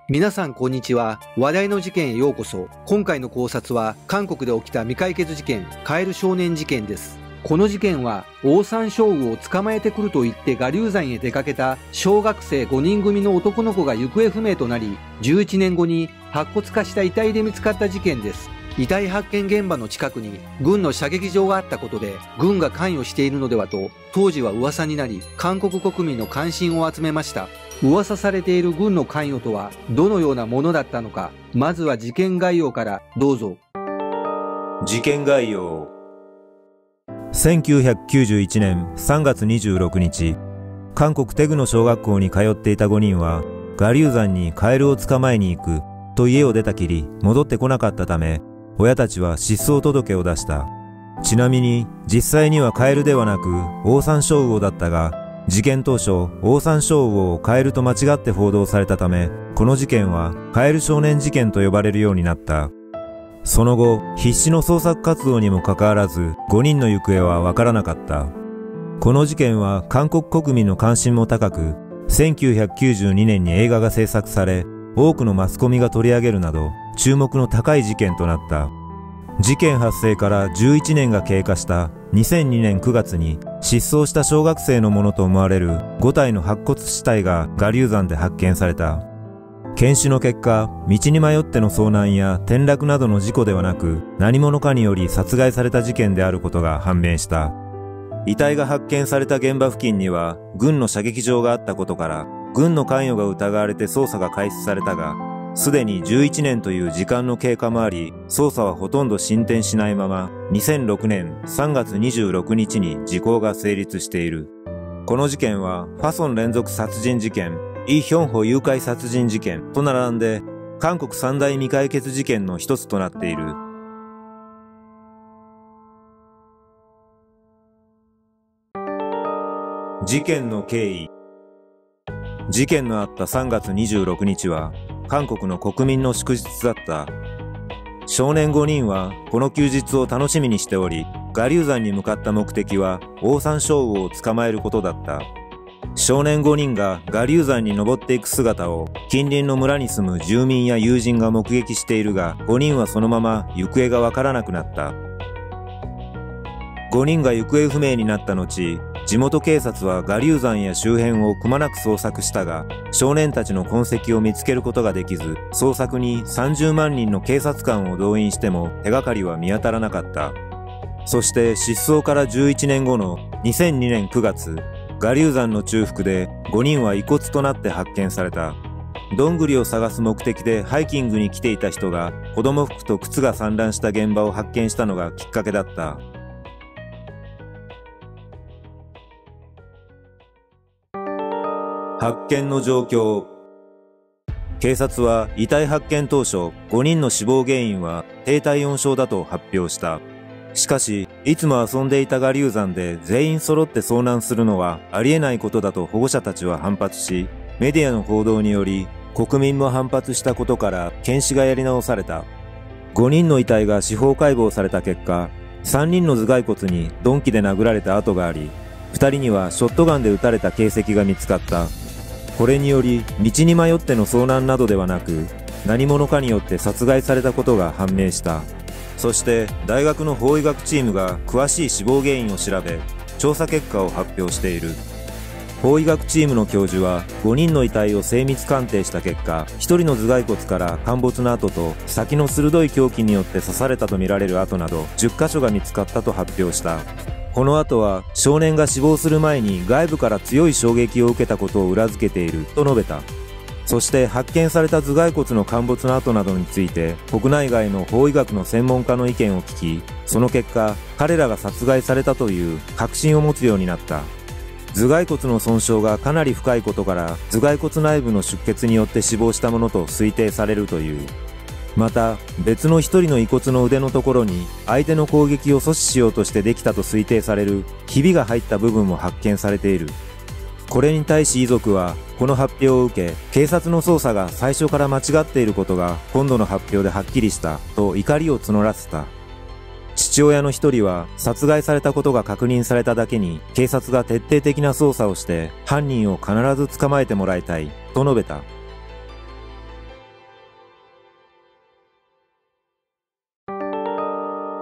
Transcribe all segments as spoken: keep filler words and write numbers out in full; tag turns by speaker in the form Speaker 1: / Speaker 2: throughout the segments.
Speaker 1: 皆さんこんにちは。話題の事件へようこそ。今回の考察は韓国で起きた未解決事件、カエル少年事件です。この事件はオオサンショウウオを捕まえてくると言って臥龍山へ出かけた小学生ごにん組の男の子が行方不明となり、じゅういちねんごに白骨化した遺体で見つかった事件です。遺体発見現場の近くに軍の射撃場があったことで軍が関与しているのではと当時は噂になり、韓国国民の関心を集めました。噂されている軍の関与とはどのようなものだったのか、まずは事件概要からどうぞ。
Speaker 2: 事件概要。せんきゅうひゃくきゅうじゅういちねんさんがつにじゅうろくにち、韓国テグの小学校に通っていたごにんは、臥龍山にカエルを捕まえに行くと家を出たきり戻ってこなかったため、親たちは失踪届を出した。ちなみに実際にはカエルではなくオオサンショウウオだったが、事件当初、オオサンショウウオをカエルと間違って報道されたため、この事件はカエル少年事件と呼ばれるようになった。その後、必死の捜索活動にもかかわらず、ごにんの行方はわからなかった。この事件は韓国国民の関心も高く、せんきゅうひゃくきゅうじゅうにねんに映画が制作され、多くのマスコミが取り上げるなど、注目の高い事件となった。事件発生からじゅういちねんが経過したにせんにねんくがつに失踪した小学生のものと思われるごたいの白骨死体が臥龍山で発見された。検視の結果、道に迷っての遭難や転落などの事故ではなく、何者かにより殺害された事件であることが判明した。遺体が発見された現場付近には軍の射撃場があったことから、軍の関与が疑われて捜査が開始されたが、すでにじゅういちねんという時間の経過もあり、捜査はほとんど進展しないまま、にせんろくねんさんがつにじゅうろくにちに時効が成立している。この事件は、ファソン連続殺人事件、イ・ヒョンホ誘拐殺人事件と並んで、韓国三大未解決事件の一つとなっている。事件の経緯。事件のあったさんがつにじゅうろくにちは、韓国の国民の祝日だった。少年ごにんはこの休日を楽しみにしており、臥龍山に向かった目的はオオサンショウウオを捕まえることだった。少年ごにんが臥龍山に登っていく姿を近隣の村に住む住民や友人が目撃しているが、ごにんはそのまま行方がわからなくなった。ごにんが行方不明になった後、地元警察は臥龍山や周辺をくまなく捜索したが、少年たちの痕跡を見つけることができず、捜索にさんじゅうまんにんの警察官を動員しても手がかりは見当たらなかった。そして失踪からじゅういちねんごのにせんにねんくがつ、臥龍山の中腹でごにんは遺骨となって発見された。どんぐりを探す目的でハイキングに来ていた人が子供服と靴が散乱した現場を発見したのがきっかけだった。発見の状況。警察は遺体発見当初、ごにんの死亡原因は低体温症だと発表した。しかし、いつも遊んでいた臥龍山で全員揃って遭難するのはありえないことだと保護者たちは反発し、メディアの報道により国民も反発したことから検視がやり直された。ごにんの遺体が司法解剖された結果、さんにんの頭蓋骨に鈍器で殴られた跡があり、ふたりにはショットガンで撃たれた形跡が見つかった。これにより、道に迷っての遭難などではなく、何者かによって殺害されたことが判明した。そして、大学の法医学チームが詳しい死亡原因を調べ、調査結果を発表している。法医学チームの教授は、ごにんの遺体を精密鑑定した結果、ひとりの頭蓋骨から陥没の跡と、先の鋭い凶器によって刺されたとみられる跡など、じゅっかしょが見つかったと発表した。この後は少年が死亡する前に外部から強い衝撃を受けたことを裏付けていると述べた。そして発見された頭蓋骨の陥没の跡などについて国内外の法医学の専門家の意見を聞き、その結果彼らが殺害されたという確信を持つようになった。頭蓋骨の損傷がかなり深いことから頭蓋骨内部の出血によって死亡したものと推定されるという。また、別の一人の遺骨の腕のところに、相手の攻撃を阻止しようとしてできたと推定される、ひびが入った部分も発見されている。これに対し遺族は、この発表を受け、警察の捜査が最初から間違っていることが、今度の発表ではっきりした、と怒りを募らせた。父親の一人は、殺害されたことが確認されただけに、警察が徹底的な捜査をして、犯人を必ず捕まえてもらいたい、と述べた。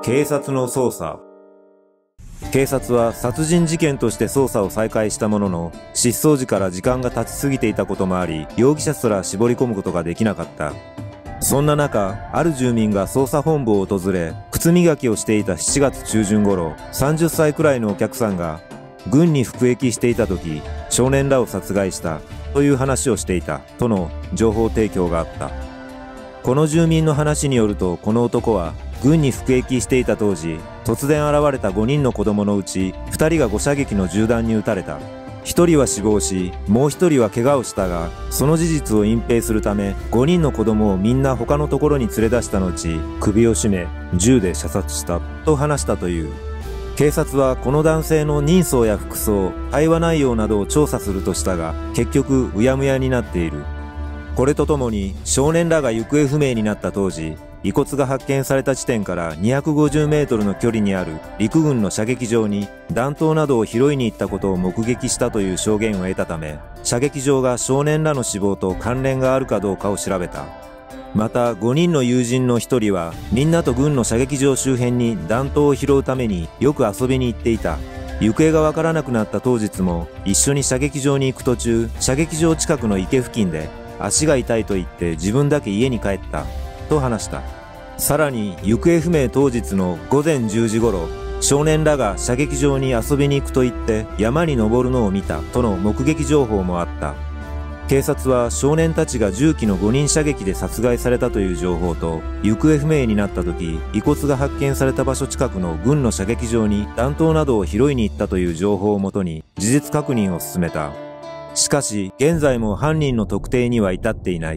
Speaker 2: 警察の捜査。警察は殺人事件として捜査を再開したものの、失踪時から時間が経ちすぎていたこともあり、容疑者すら絞り込むことができなかった。そんな中、ある住民が捜査本部を訪れ、靴磨きをしていたしちがつ中旬頃、さんじゅっさいくらいのお客さんが、軍に服役していた時、少年らを殺害した、という話をしていた、との情報提供があった。この住民の話によると、この男は、軍に服役していた当時、突然現れたごにんの子供のうち、ふたりが誤射撃の銃弾に撃たれた。ひとりは死亡し、もうひとりは怪我をしたが、その事実を隠蔽するため、ごにんの子供をみんな他のところに連れ出した後、首を絞め、銃で射殺した、と話したという。警察はこの男性の人相や服装、会話内容などを調査するとしたが、結局うやむやになっている。これとともに、少年らが行方不明になった当時、遺骨が発見された地点からにひゃくごじゅうメートルの距離にある陸軍の射撃場に弾頭などを拾いに行ったことを目撃したという証言を得たため、射撃場が少年らの死亡と関連があるかどうかを調べた。またごにんの友人のひとりはみんなと軍の射撃場周辺に弾頭を拾うためによく遊びに行っていた。行方がわからなくなった当日も一緒に射撃場に行く途中、射撃場近くの池付近で足が痛いと言って自分だけ家に帰ったと話した。さらに行方不明当日のごぜんじゅうじ頃、少年らが射撃場に遊びに行くと言って山に登るのを見たとの目撃情報もあった。警察は少年たちが銃器のごにん射撃で殺害されたという情報と、行方不明になった時、遺骨が発見された場所近くの軍の射撃場に弾頭などを拾いに行ったという情報をもとに事実確認を進めた。しかし、現在も犯人の特定には至っていない。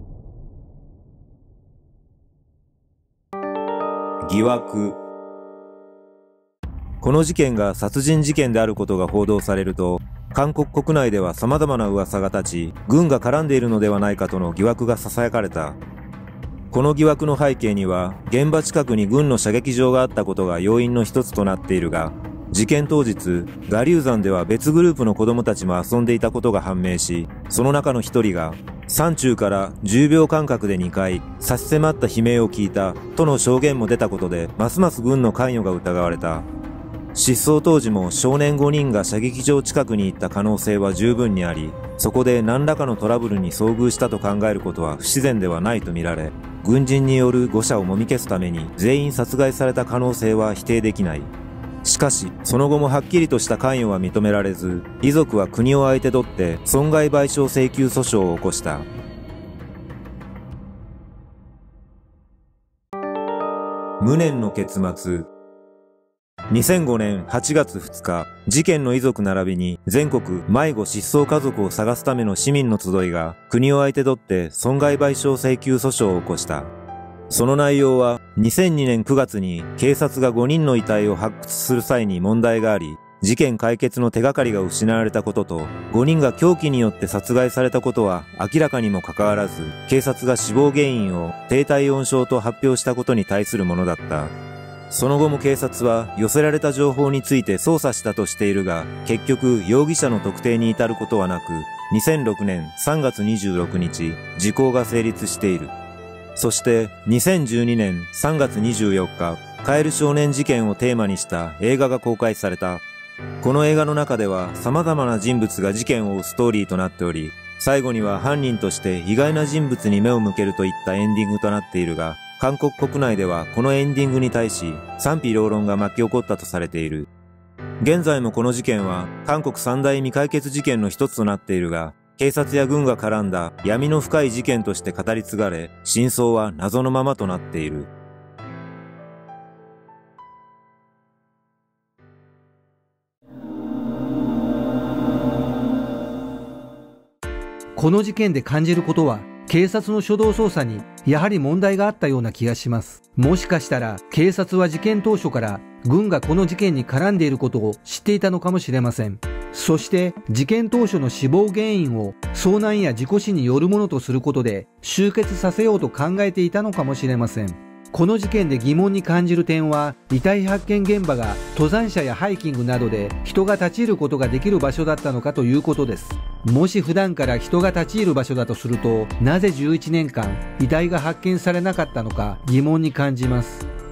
Speaker 2: 疑惑。この事件が殺人事件であることが報道されると、韓国国内では様々な噂が立ち、軍が絡んでいるのではないかとの疑惑が囁かれた。この疑惑の背景には、現場近くに軍の射撃場があったことが要因の一つとなっているが、事件当日、我流山では別グループの子供たちも遊んでいたことが判明し、その中の一人が、山中からじゅうびょう間隔でにかい差し迫った悲鳴を聞いたとの証言も出たことで、ますます軍の関与が疑われた。失踪当時も少年ごにんが射撃場近くに行った可能性は十分にあり、そこで何らかのトラブルに遭遇したと考えることは不自然ではないとみられ、軍人による誤射をもみ消すために全員殺害された可能性は否定できない。しかし、その後もはっきりとした関与は認められず、遺族は国を相手取って損害賠償請求訴訟を起こした。無念の結末。にせんごねんはちがつふつか、事件の遺族並びに全国迷子失踪家族を探すための市民の集いが国を相手取って損害賠償請求訴訟を起こした。その内容はにせんにねんくがつに警察がごにんの遺体を発掘する際に問題があり、事件解決の手がかりが失われたことと、ごにんが凶器によって殺害されたことは明らかにもかかわらず、警察が死亡原因を低体温症と発表したことに対するものだった。その後も警察は寄せられた情報について捜査したとしているが、結局容疑者の特定に至ることはなく、にせんろくねんさんがつにじゅうろくにち、時効が成立している。そしてにせんじゅうにねんさんがつにじゅうよっか、カエル少年事件をテーマにした映画が公開された。この映画の中では様々な人物が事件を追うストーリーとなっており、最後には犯人として意外な人物に目を向けるといったエンディングとなっているが、韓国国内ではこのエンディングに対し賛否両論が巻き起こったとされている。現在もこの事件は韓国三大未解決事件の一つとなっているが、警察や軍が絡んだ闇の深い事件として語り継がれ、真相は謎のままとなっている。
Speaker 1: この事件で感じることは、警察の初動捜査にやはり問題があったような気がします。もしかしたら警察は事件当初から軍がこの事件に絡んでいることを知っていたのかもしれません。そして事件当初の死亡原因を遭難や事故死によるものとすることで終結させようと考えていたのかもしれません。この事件で疑問に感じる点は、遺体発見現場が登山者やハイキングなどで人が立ち入ることができる場所だったのかということです。もし普段から人が立ち入る場所だとすると、なぜじゅういちねんかん遺体が発見されなかったのか疑問に感じます。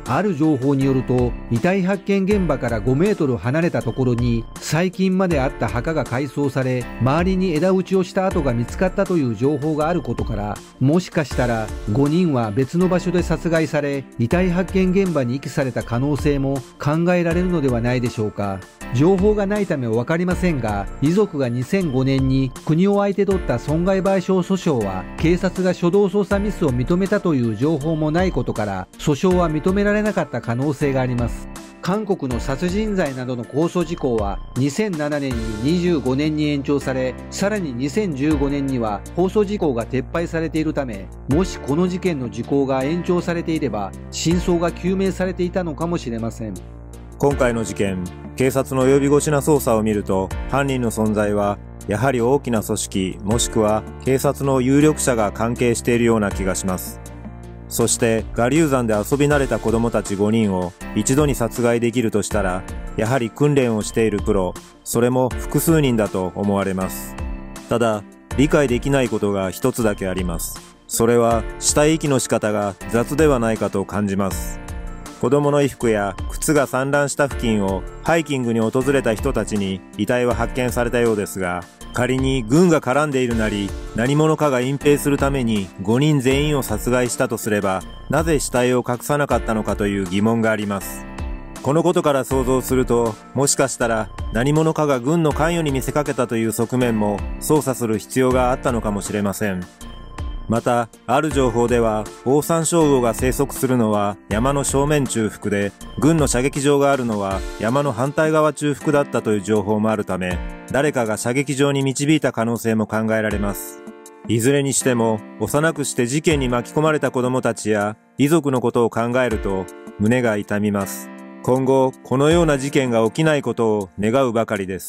Speaker 1: ある情報によると、遺体発見現場からごメートル離れたところに最近まであった墓が改装され、周りに枝打ちをした跡が見つかったという情報があることから、もしかしたらごにんは別の場所で殺害され、遺体発見現場に遺棄された可能性も考えられるのではないでしょうか。情報がないため分かりませんが、遺族がにせんごねんに国を相手取った損害賠償訴訟は、警察が初動捜査ミスを認めたという情報もないことから、訴訟は認められなかった可能性があります。韓国の殺人罪などの控訴事項はにせんななねんににじゅうごねんに延長され、さらににせんじゅうごねんには控訴事項が撤廃されているため、もしこの事件の時効が延長されていれば、真相が究明されていたのかもしれません。
Speaker 2: 今回の事件、警察の及び腰な捜査を見ると、犯人の存在はやはり大きな組織もしくは警察の有力者が関係しているような気がします。そして我流山で遊び慣れた子供たちごにんを一度に殺害できるとしたら、やはり訓練をしているプロ、それも複数人だと思われます。ただ、理解できないことが一つだけあります。それは死体遺棄の仕方が雑ではないかと感じます。子供の衣服や靴が散乱した付近をハイキングに訪れた人たちに遺体は発見されたようですが、仮に軍が絡んでいるなり、何者かが隠蔽するためにごにん全員を殺害したとすれば、なぜ死体を隠さなかったのかという疑問があります。このことから想像すると、もしかしたら何者かが軍の関与に見せかけたという側面も捜査する必要があったのかもしれません。また、ある情報では、オオサンショウウオが生息するのは山の正面中腹で、軍の射撃場があるのは山の反対側中腹だったという情報もあるため、誰かが射撃場に導いた可能性も考えられます。いずれにしても、幼くして事件に巻き込まれた子供たちや遺族のことを考えると、胸が痛みます。今後、このような事件が起きないことを願うばかりです。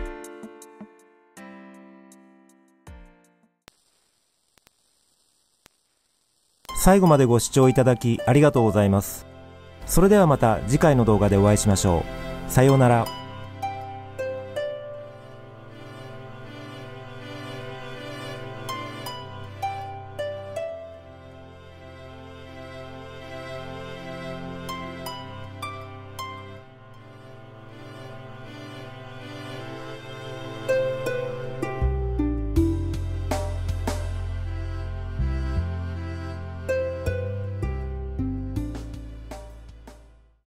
Speaker 3: 最後までご視聴いただきありがとうございます。それではまた次回の動画でお会いしましょう。さようなら。